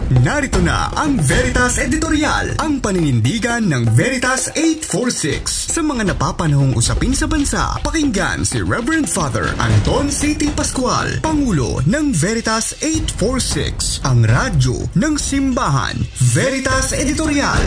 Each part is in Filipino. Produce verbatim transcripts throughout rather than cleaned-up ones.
Narito na ang Veritas Editorial, ang paninindigan ng Veritas eight forty-six. Sa mga napapanahong usapin sa bansa, pakinggan si Reverend Father Anton C. T. Pascual, Pangulo ng Veritas eight forty-six, ang radyo ng simbahan. Veritas Editorial.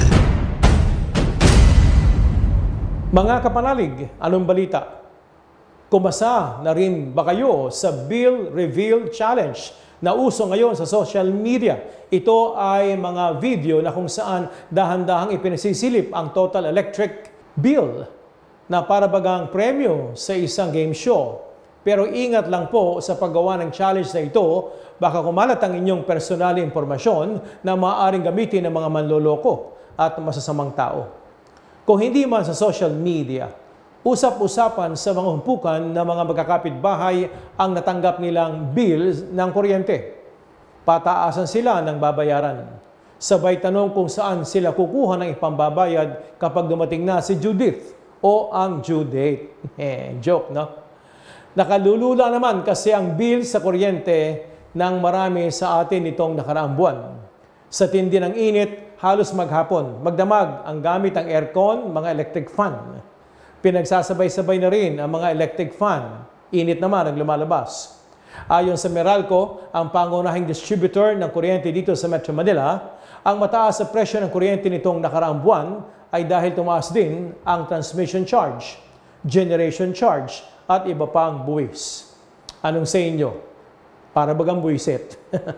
Mga kapanalig, anong balita? Kumasa na rin ba kayo sa Bill Reveal Challenge na uso ngayon sa social media? Ito ay mga video na kung saan dahan-dahang ipinasisilip ang total electric bill na para bagang premyo sa isang game show. Pero ingat lang po sa paggawa ng challenge na ito, baka kumalat ang inyong personal impormasyon na maaaring gamitin ng mga manloloko at masasamang tao. Kung hindi man sa social media, usap-usapan sa mga humpukan ng mga magkakapitbahay ang natanggap nilang bill ng kuryente. Pataasan sila ng babayaran. Sabay tanong kung saan sila kukuha ng ipambabayad kapag dumating na si Judith o ang due date. Eh, joke, no? Nakalulula naman kasi ang bill sa kuryente ng marami sa atin itong nakaraang buwan. Sa tindi ng init, halos maghapon, magdamag ang gamit ang aircon, mga electric fan. Pinagsasabay-sabay na rin ang mga electric fan. Init naman ang lumalabas. Ayon sa Meralco, ang pangunahing distributor ng kuryente dito sa Metro Manila, ang mataas sa presyo ng kuryente nitong nakaraang buwan ay dahil tumaas din ang transmission charge, generation charge, at iba pang buwis. Anong sa inyo? Para bagang buwisit.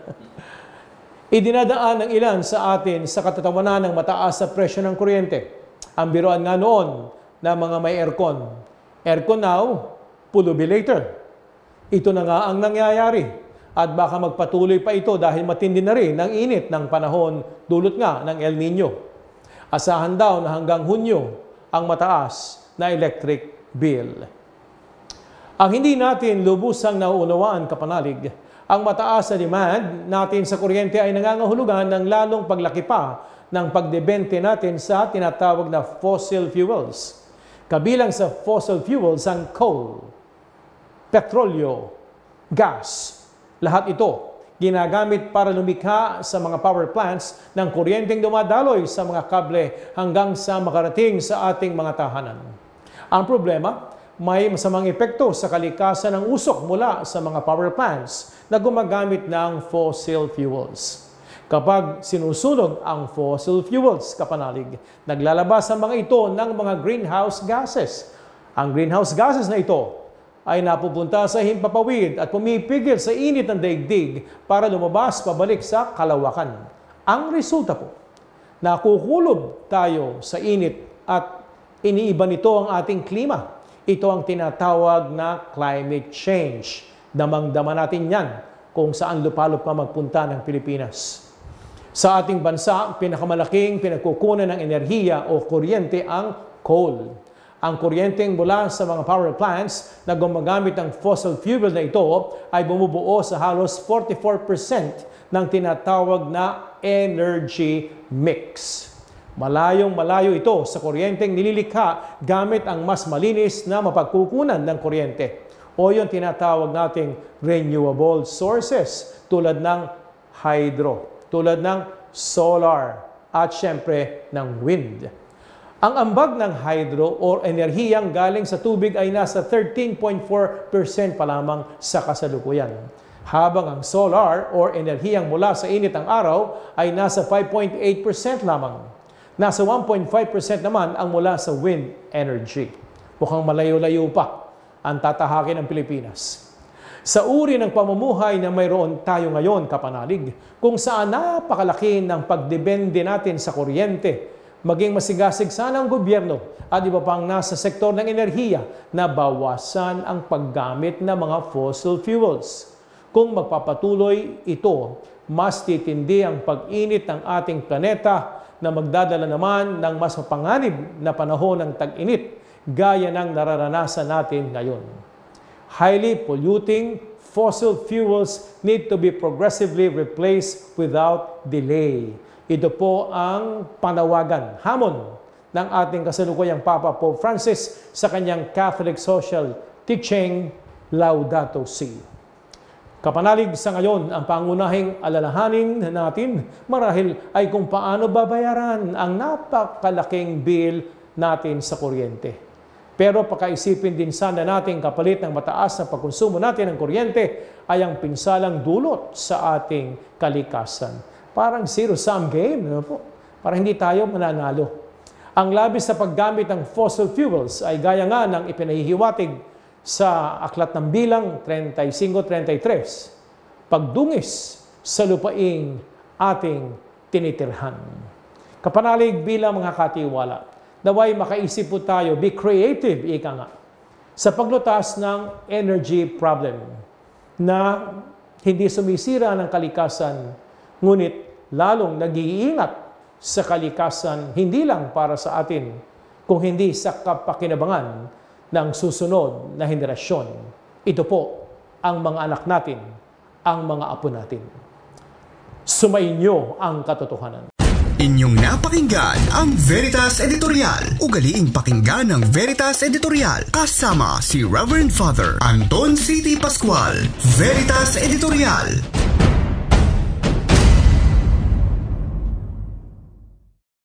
Idinadaan ng ilan sa atin sa katatawanan ng mataas sa presyo ng kuryente. Ang biruan nga noon na mga may aircon. Aircon now, pulubi later. Ito na nga ang nangyayari. At baka magpatuloy pa ito dahil matindi na rin ang init ng panahon dulot nga ng El Nino. Asahan daw na hanggang Hunyo ang mataas na electric bill. Ang hindi natin lubusang nauunawaan, kapanalig, ang mataas na demand natin sa kuryente ay nangangahulugan ng lalong paglaki pa ng pagdebente natin sa tinatawag na fossil fuels. Kabilang sa fossil fuels ang coal, petrolyo, gas. Lahat ito ginagamit para lumikha sa mga power plants ng kuryenteng dumadaloy sa mga kable hanggang sa makarating sa ating mga tahanan. Ang problema, may masamang epekto sa kalikasan ng usok mula sa mga power plants na gumagamit ng fossil fuels. Kapag sinusunog ang fossil fuels, kapanalig, naglalabas ang mga ito ng mga greenhouse gases. Ang greenhouse gases na ito ay napupunta sa himpapawid at pumipigil sa init ng daigdig para lumabas pabalik sa kalawakan. Ang resulta po, nakukulob tayo sa init at iniiba nito ang ating klima. Ito ang tinatawag na climate change. Damang-dama natin yan kung saan lupalop pa magpunta ng Pilipinas. Sa ating bansa, pinakamalaking pinagkukunan ng enerhiya o kuryente ang coal. Ang kuryenteng mula sa mga power plants na gumagamit ng fossil fuel na ito ay bumubuo sa halos forty-four percent ng tinatawag na energy mix. Malayong malayo ito sa kuryenteng nililikha gamit ang mas malinis na mapagkukunan ng kuryente o yung tinatawag nating renewable sources tulad ng hydro, tulad ng solar at syempre ng wind. Ang ambag ng hydro o enerhiyang galing sa tubig ay nasa thirteen point four percent pa lamang sa kasalukuyan. Habang ang solar o enerhiyang mula sa init ng araw ay nasa five point eight percent lamang. Nasa one point five percent naman ang mula sa wind energy. Mukhang malayo-layo pa ang tatahakin ng Pilipinas. Sa uri ng pamumuhay na mayroon tayo ngayon, kapanalig, kung saan napakalaki ng pagdepende natin sa kuryente, maging masigasig sana ang gobyerno at iba pang nasa sektor ng enerhiya na bawasan ang paggamit ng mga fossil fuels. Kung magpapatuloy ito, mas titindi ang pag-init ng ating planeta na magdadala naman ng mas mapanganib na panahon ng tag-init gaya ng nararanasan natin ngayon. Highly polluting fossil fuels need to be progressively replaced without delay. Ito po ang panawagan, hamon ng ating kasalukuyang Papa Pope Francis sa kanyang Catholic Social Teaching Laudato Si. Kapanalig sa ngayon, ang pangunahing alalahanin natin marahil ay kung paano babayaran ang napakalaking bill natin sa kuryente. Pero pakaisipin din sana natin kapalit ng mataas na pagkonsumo natin ng kuryente ay ang pinsalang dulot sa ating kalikasan. Parang zero-sum game, ano po? Parang hindi tayo mananalo. Ang labis sa paggamit ng fossil fuels ay gaya nga ng ipinahihiwatig sa Aklat ng Bilang thirty-five thirty-three, pagdungis sa lupaing ating tinitirhan. Kapanalig bilang mga katiwala, naway makaisip po tayo, be creative, ika nga, sa paglutas ng energy problem na hindi sumisira ng kalikasan, ngunit lalong nag-iingat sa kalikasan, hindi lang para sa atin, kung hindi sa kapakinabangan ng susunod na henerasyon. Ito po ang mga anak natin, ang mga apo natin. Sumainyo ang katotohanan. Inyong napakinggan ang Veritas Editorial. Ugaliing pakinggan ng Veritas Editorial kasama si Reverend Father Anton C T Pascual. Veritas Editorial.